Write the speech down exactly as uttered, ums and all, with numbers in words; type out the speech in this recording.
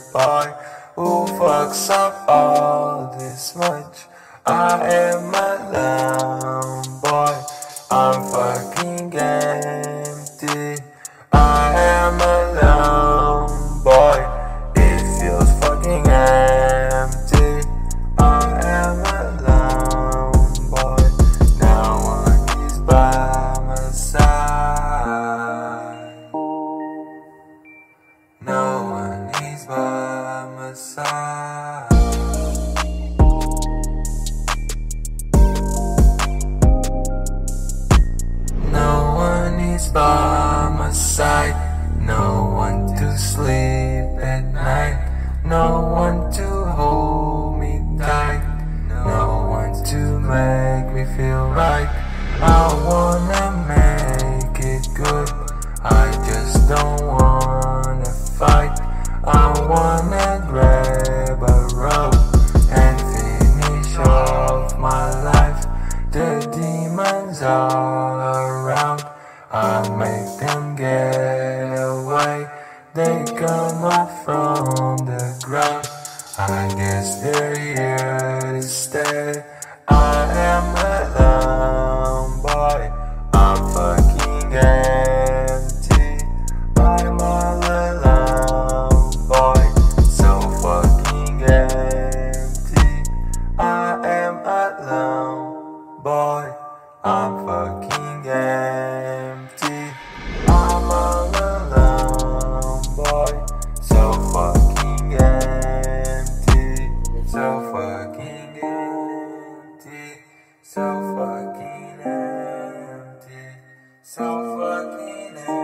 boy who fucks up all this much. I am alone, boy, I'm fucking empty. I am alone, boy, it feels fucking empty. I am alone, boy, no one is by my side. No one is by my side. No one is by my side. No one to sleep at night. No one to hold me tight. No one to make me feel right. I wanna make it good, I just don't wanna fight. I wanna grab a rope and finish off my life. The demons all around, I make them get away. They come up from the ground, I guess they're here to stay. I am alone, boy, I'm fucking empty. I'm all alone, boy, so fucking empty. I am alone, boy, I'm fucking empty. I'm all alone, boy, so fucking empty. So fucking empty. So fucking empty. So fucking empty.